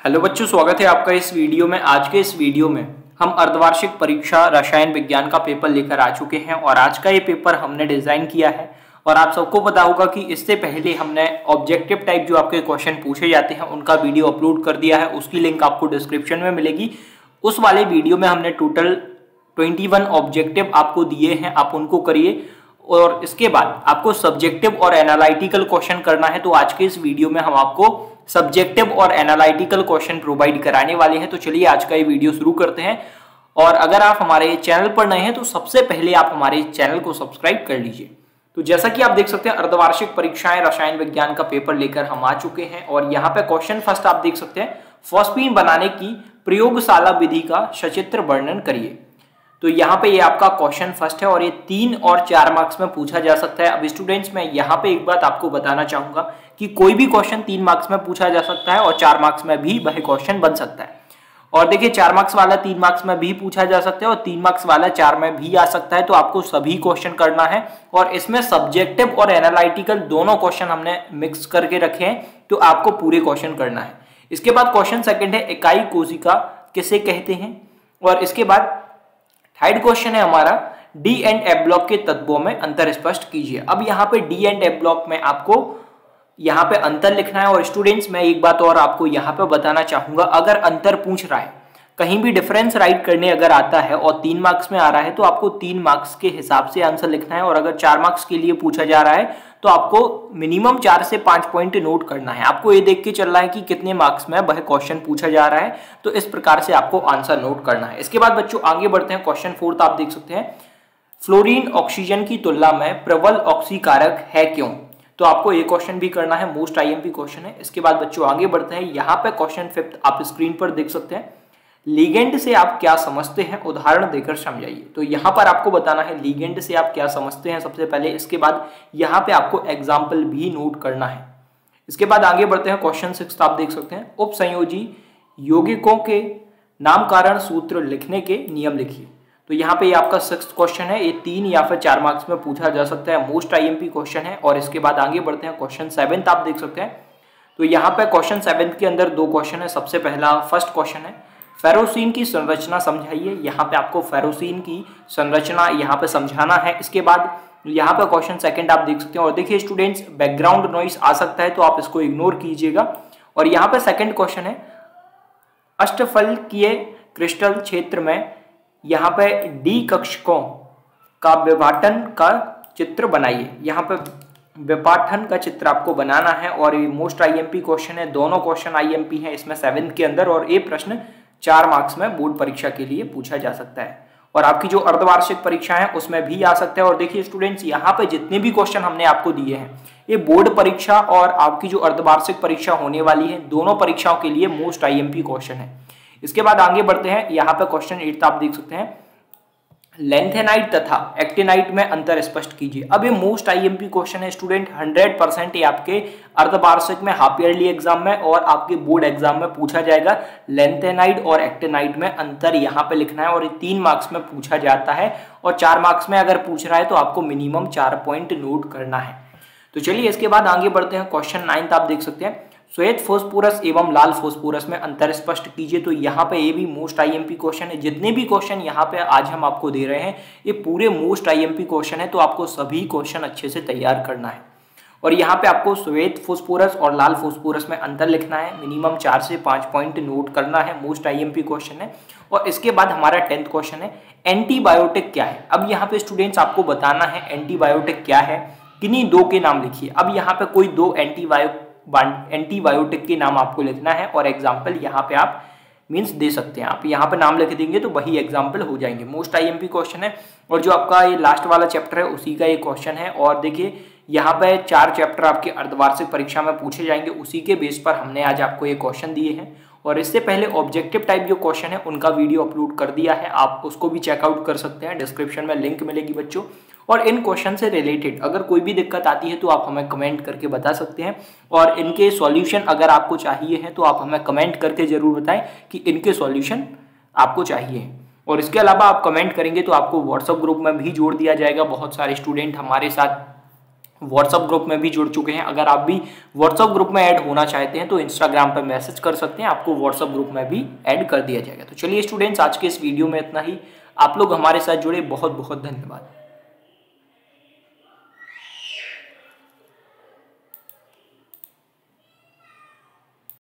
Hello बच्चों, स्वागत है आपका इस वीडियो में। आज के इस वीडियो में हम अर्धवार्षिक परीक्षा रसायन विज्ञान का पेपर लेकर आ चुके हैं और आज का ये पेपर हमने डिजाइन किया है। और आप सबको पता होगा कि इससे पहले हमने ऑब्जेक्टिव टाइप जो आपके क्वेश्चन पूछे जाते हैं उनका वीडियो अपलोड कर दिया है, उसकी लिंक आपको डिस्क्रिप्शन में मिलेगी। उस वाले वीडियो में हमने टोटल 21 ऑब्जेक्टिव आपको दिए हैं, आप उनको करिए और इसके बाद आपको सब्जेक्टिव और एनालिटिकल क्वेश्चन करना है। तो आज के इस वीडियो में हम आपको सब्जेक्टिव और एनालिटिकल क्वेश्चन प्रोवाइड कराने वाले हैं। तो चलिए आज का ये वीडियो शुरू करते हैं। और अगर आप हमारे चैनल पर नए हैं तो सबसे पहले आप हमारे चैनल को सब्सक्राइब कर लीजिए। तो जैसा कि आप देख सकते हैं, अर्धवार्षिक परीक्षाएं रसायन विज्ञान का पेपर लेकर हम आ चुके हैं और यहाँ पे क्वेश्चन फर्स्ट आप देख सकते हैं, फॉस्फीन बनाने की प्रयोगशाला विधि का सचित्र वर्णन करिए। तो यहाँ पे ये आपका क्वेश्चन फर्स्ट है और ये 3 और 4 मार्क्स में पूछा जा सकता है। अब स्टूडेंट्स, मैं यहाँ पे एक बात आपको बताना चाहूंगा कि कोई भी क्वेश्चन 3 मार्क्स में पूछा जा सकता है और 4 मार्क्स में भी वह क्वेश्चन बन सकता है। और देखिए, 4 मार्क्स वाला 3 मार्क्स में भी पूछा जा सकता है और 3 मार्क्स वाला 4 में भी आ सकता है। तो आपको सभी क्वेश्चन करना है और इसमें सब्जेक्टिव और एनालिटिकल दोनों क्वेश्चन हमने मिक्स करके रखे हैं, तो आपको पूरे क्वेश्चन करना है। इसके बाद क्वेश्चन सेकंड है, इकाई कोशिका किसे कहते हैं। और इसके बाद थर्ड क्वेश्चन है हमारा, डी एंड एफ ब्लॉक के तत्वों में अंतर स्पष्ट कीजिए। अब यहाँ पे डी एंड एफ ब्लॉक में आपको यहाँ पे अंतर लिखना है। और स्टूडेंट्स, मैं एक बात और आपको यहाँ पे बताना चाहूंगा, अगर अंतर पूछ रहा है, कहीं भी डिफरेंस राइट करने अगर आता है और 3 मार्क्स में आ रहा है तो आपको 3 मार्क्स के हिसाब से आंसर लिखना है। और अगर 4 मार्क्स के लिए पूछा जा रहा है तो आपको मिनिमम 4 से 5 पॉइंट नोट करना है। आपको ये देख के चलना है कि कितने मार्क्स में वह क्वेश्चन पूछा जा रहा है, तो इस प्रकार से आपको आंसर नोट करना है। इसके बाद बच्चों आगे बढ़ते हैं। क्वेश्चन 4 आप देख सकते हैं, फ्लोरीन ऑक्सीजन की तुलना में प्रबल ऑक्सीकारक है क्यों। तो आपको ये क्वेश्चन भी करना है, मोस्ट आईएमपी क्वेश्चन है। इसके बाद बच्चों आगे बढ़ते हैं। यहाँ पे क्वेश्चन 5 आप स्क्रीन पर देख सकते हैं, लिगेंड से आप क्या समझते हैं, उदाहरण देकर समझाइए। तो यहाँ पर आपको बताना है लिगेंड से आप क्या समझते हैं सबसे पहले। इसके बाद यहाँ पे आपको एग्जाम्पल भी नोट करना है। इसके बाद आगे बढ़ते हैं। क्वेश्चन 6 आप देख सकते हैं, उपसंयोजी यौगिकों के नामकरण सूत्र लिखने के नियम लिखिए। तो यहाँ पे आपका 6th क्वेश्चन है, ये 3 या फिर 4 मार्क्स में पूछा जा सकता है, मोस्ट आईएमपी क्वेश्चन है। और इसके बाद आगे बढ़ते हैं। क्वेश्चन 7 आप देख सकते हैं। तो यहाँ पे क्वेश्चन 7 के अंदर 2 क्वेश्चन है। सबसे पहला फर्स्ट क्वेश्चन है, फेरोसीन की संरचना समझाइए। यहाँ पे आपको फेरोसीन की संरचना यहाँ पे समझाना है। इसके बाद यहाँ पे क्वेश्चन 2 आप देख सकते हैं। और देखिए स्टूडेंट्स, बैकग्राउंड नॉइस आ सकता है तो आप इसको इग्नोर कीजिएगा। और यहाँ पे 2nd क्वेश्चन है, अष्टफलकीय क्रिस्टल क्षेत्र में यहाँ पे डी कक्षकों का विभाजन का चित्र बनाइए। यहाँ पे विपाठन का चित्र आपको बनाना है और ये मोस्ट आईएमपी क्वेश्चन है। दोनों क्वेश्चन आईएमपी हैं इसमें 7th के अंदर और ये प्रश्न 4 मार्क्स में बोर्ड परीक्षा के लिए पूछा जा सकता है और आपकी जो अर्धवार्षिक परीक्षा है उसमें भी आ सकता है। और देखिए स्टूडेंट्स, यहाँ पे जितने भी क्वेश्चन हमने आपको दिए हैं ये बोर्ड परीक्षा और आपकी जो अर्धवार्षिक परीक्षा होने वाली है, दोनों परीक्षाओं के लिए मोस्ट आईएमपी क्वेश्चन है। इसके बाद आगे बढ़ते हैं। यहाँ पे क्वेश्चन 8 आप देख सकते हैं, लेंथेनाइट तथा एक्टिनाइट में अंतर स्पष्ट कीजिए। अब ये मोस्ट आईएमपी क्वेश्चन है स्टूडेंट, 100% ये आपके अर्धवार्षिक में, हाफ ईयरली एग्जाम में और आपके बोर्ड एग्जाम में पूछा जाएगा। लेंथेनाइट और एक्टिनाइट में अंतर यहाँ पे लिखना है और ये 3 मार्क्स में पूछा जाता है और 4 मार्क्स में अगर पूछ रहा है तो आपको मिनिमम 4 पॉइंट नोट करना है। तो चलिए इसके बाद आगे बढ़ते हैं। क्वेश्चन 9 आप देख सकते हैं, श्वेत फास्फोरस एवं लाल फास्फोरस में अंतर स्पष्ट कीजिए। तो यहाँ पे ये भी मोस्ट आईएमपी क्वेश्चन है। जितने भी क्वेश्चन यहाँ पे आज हम आपको दे रहे हैं ये पूरे मोस्ट आईएमपी क्वेश्चन है, तो आपको सभी क्वेश्चन अच्छे से तैयार करना है। और यहाँ पे आपको श्वेत फास्फोरस और लाल फास्फोरस में अंतर लिखना है, मिनिमम 4 से 5 पॉइंट नोट करना है, मोस्ट आईएमपी क्वेश्चन है। और इसके बाद हमारा 10th क्वेश्चन है, एंटीबायोटिक क्या है। अब यहाँ पे स्टूडेंट्स आपको बताना है एंटीबायोटिक क्या है, किन्हीं 2 के नाम लिखिए। अब यहाँ पे कोई 2 एंटीबायोटिक के नाम आपको लिखना है और एग्जाम्पल यहाँ पे आप मीन्स दे सकते हैं। आप यहाँ पे नाम लिख देंगे तो वही एग्जाम्पल हो जाएंगे। मोस्ट आईएमपी क्वेश्चन है और जो आपका ये लास्ट वाला चैप्टर है उसी का ये क्वेश्चन है। और देखिए यहाँ पे 4 चैप्टर आपके अर्धवार्षिक परीक्षा में पूछे जाएंगे, उसी के बेस पर हमने आज आपको ये क्वेश्चन दिए हैं। और इससे पहले ऑब्जेक्टिव टाइप जो क्वेश्चन है उनका वीडियो अपलोड कर दिया है, आप उसको भी चेकआउट कर सकते हैं, डिस्क्रिप्शन में लिंक मिलेगी बच्चों। और इन क्वेश्चन से रिलेटेड अगर कोई भी दिक्कत आती है तो आप हमें कमेंट करके बता सकते हैं और इनके सॉल्यूशन अगर आपको चाहिए हैं तो आप हमें कमेंट करके जरूर बताएं कि इनके सॉल्यूशन आपको चाहिए। और इसके अलावा आप कमेंट करेंगे तो आपको व्हाट्सएप ग्रुप में भी जोड़ दिया जाएगा। बहुत सारे स्टूडेंट हमारे साथ व्हाट्सअप ग्रुप में भी जुड़ चुके हैं। अगर आप भी व्हाट्सअप ग्रुप में ऐड होना चाहते हैं तो इंस्टाग्राम पर मैसेज कर सकते हैं, आपको व्हाट्सअप ग्रुप में भी ऐड कर दिया जाएगा। तो चलिए स्टूडेंट्स, आज के इस वीडियो में इतना ही। आप लोग हमारे साथ जुड़े, बहुत बहुत धन्यवाद।